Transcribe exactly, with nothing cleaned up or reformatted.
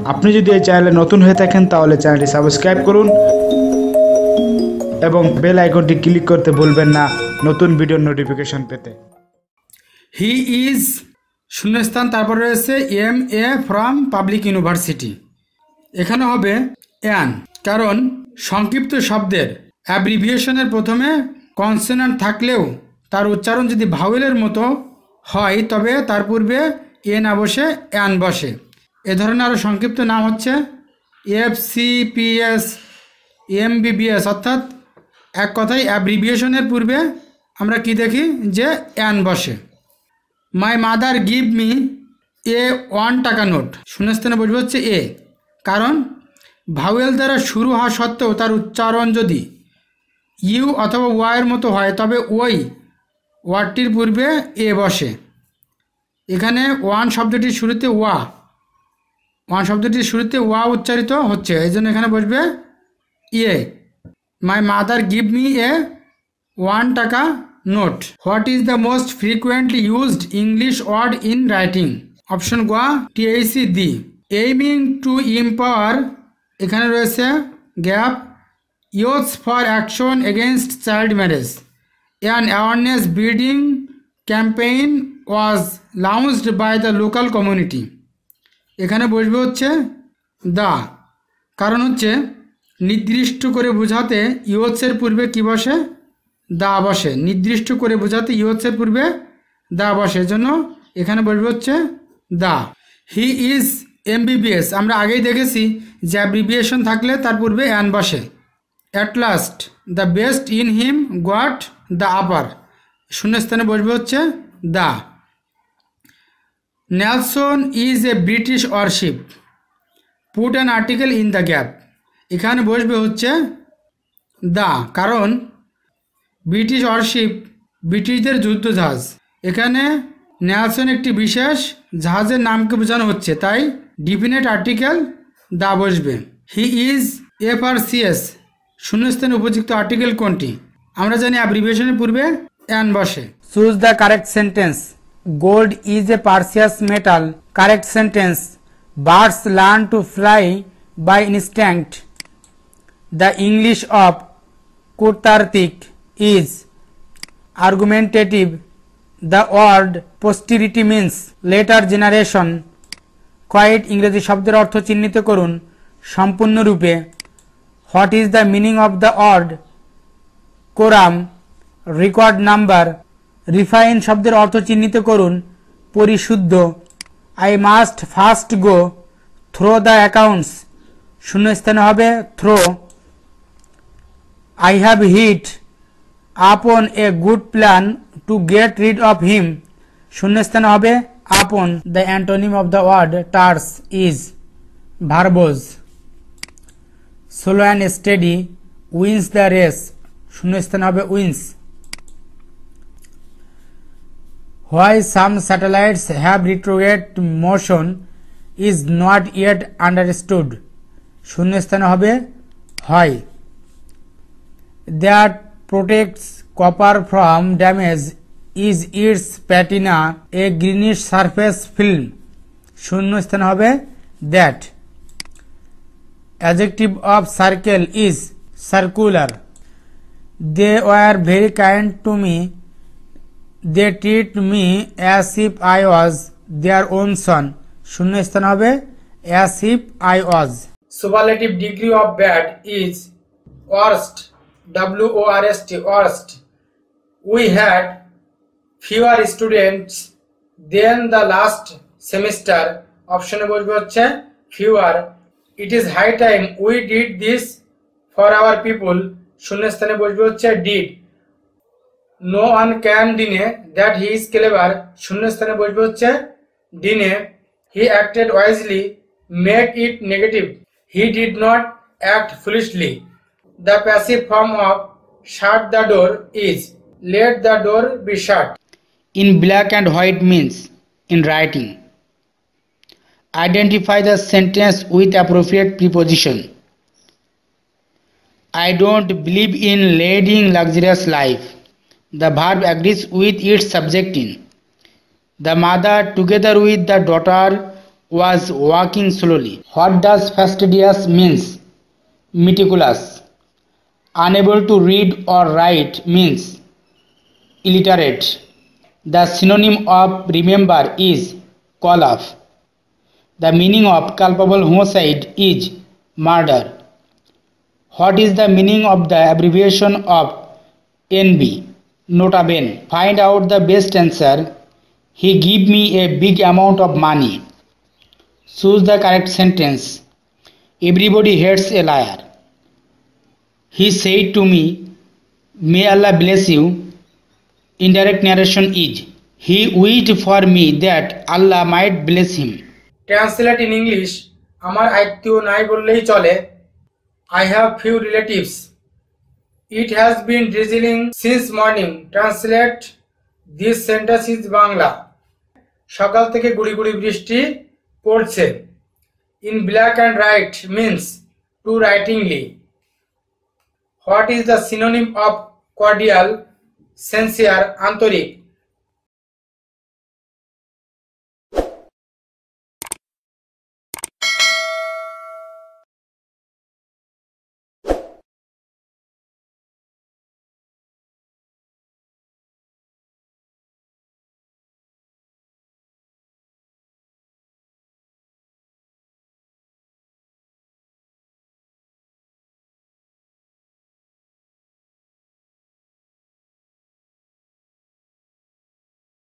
আপনি যদি এই চ্যানেলে নতুন হয়ে থাকেন তাহলে চ্যানেলটি সাবস্ক্রাইব করুন এবং বেল আইকনটি ক্লিক করতে ভুলবেন না নতুন ভিডিওর নোটিফিকেশন পেতে। হি ইজ শূন্যস্থান, তারপর রয়েছে M A from public university. এখানে হবে অ্যান, কারণ সংক্ষিপ্ত শব্দের অ্যাব্রিভিয়েশনের প্রথমে কনসোনেন্ট থাকলেও তার উচ্চারণ যদি ভাওয়েলের মতো হয় তবে তার পূর্বে এ না বসে অ্যান বসে। এ ধরনের আরও সংক্ষিপ্ত নাম হচ্ছে F C P S, M B B S, অর্থাৎ এক কথায় অ্যাব্রিভিয়েশনের পূর্বে আমরা কি দেখি যে অ্যান বসে। My mother give me a one taka note, শূন্যস্থানে বসবে হচ্ছে এ, কারণ ভাওয়েল দ্বারা শুরু হওয়া সত্ত্বেও তার উচ্চারণ যদি ইউ অথবা ওয়াইয়ের মতো হয় তবে ওই ওয়ার্ডটির পূর্বে এ বসে। এখানে ওয়ান শব্দটির শুরুতে ওয়া ওয়ান শব্দটির শুরুতে ওয়া উচ্চারিত হচ্ছে, এই জন্য এখানে বসবে a. My mother give me a one taka note. What is the most frequently used English word in writing? Option গোয়া টিএসি দি। এইমিং টু এম্পাওয়ার, এখানে রয়েছে gap, youths for action against child marriage. An awareness building campaign was launched by the local community. এখানে বসবে হচ্ছে দা, কারণ হচ্ছে নির্দিষ্ট করে বোঝাতে ইউথসের পূর্বে কি বসে? দা বসে। নির্দিষ্ট করে বোঝাতে ইউথসের পূর্বে দা বসে, এজন্য এখানে বসবে হচ্ছে দা। হি ইজ এমবিবিএস, আমরা আগেই দেখেছি যে অ্যাব্রিভিয়েশন থাকলে তার পূর্বে অ্যান বসে। At last the best in him got the upper, শূন্যস্থানে বসবে হচ্ছে the. Nelson is a British warship, put an article in the gap. এখানে বসবে হচ্ছে দা, কারণ ব্রিটিশ ওয়ারশিপ ব্রিটিশদের যুদ্ধ জাহাজ। এখানে নেলসন একটি বিশেষ জাহাজের নামকে বোঝানো হচ্ছে, তাই ডিফিনেট আর্টিকেল দা বসবে। He is F R C S, শূন্যস্থানে উপযুক্ত আর্টিকেল কোনটি? আমরা জানি অ্যাব্রিভিয়েশনের পূর্বে অ্যান বসে। Choose the correct sentence. Gold is a precious metal. Correct sentence, birds learn to fly by instant. The English of কুর্তার্তিক is argumentative. The word posterity means later generation. কয়েট ইংরেজি শব্দের অর্থ চিহ্নিত করুন সম্পূর্ণরূপে। What is the meaning of the word quorum? Record number. Refine শব্দের অর্থ চিহ্নিত করুন পরিশুদ্ধ। I must first go through the accounts, শূন্যস্থানে হবে থ্রো। আই হ্যাভ হিট আপন এ good plan to get rid of him, শূন্যস্থানে হবে upon. The antonym of the word terse is verbose. Slow and steady wins the race, শূন্যস্থানে হবে wins. Why some satellites have retrograde motion is not yet understood, শূন্যস্থানে হবে হয়। That protects copper from damage is its patina, a greenish surface film, শূন্যস্থানে হবে that. Adjective of circle is circular. They were very kind to me. They treat me as if I was their own son, শূন্যস্থানে হবে as if I was. Superlative degree of bad is worst, W O R S T, worst. We had fewer students than the last semester, অপশনে বলবে হচ্ছে fewer. It is high time we did this for our people, শূন্যস্থানে বলবে হচ্ছে did. No one can deny that he is clever, শূন্যস্থানে বসবে হচ্ছে deny. He acted wisely, make it negative. He did not act foolishly. The passive form of shut the door is let the door be shut. In black and white means in writing. Identify the sentence with appropriate preposition. I don't believe in leading luxurious life. The verb agrees with its subject in. The mother together with the daughter was walking slowly. What does fastidious means? Meticulous. Unable to read or write means illiterate. The synonym of remember is call off. The meaning of culpable homicide is murder. What is the meaning of the abbreviation of N B? Nota bene. Find out the best answer. He gave me a big amount of money. Choose the correct sentence. Everybody hates a liar. He said to me, may Allah bless you. Indirect narration is, he wished for me that Allah might bless him. Translate in English, আমার আত্মীয় নাই বললেই চলে। I have few relatives. It has been drizzling since morning. Translate this sentence is Bangla. সকাল থেকে গুড়ি গুড়ি বৃষ্টি পড়ছে। In black and white means to writingly. What is the synonym of cordial? Sincere, আন্তরিক।